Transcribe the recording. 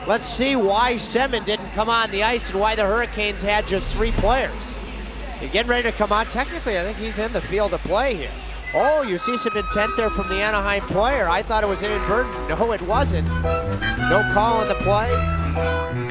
Let's see why Semin didn't come on the ice and why the Hurricanes had just 3 players. You're getting ready to come on. Technically, I think he's in the field of play here. Oh, you see some intent there from the Anaheim player. I thought it was inadvertent. No, it wasn't. No call on the play.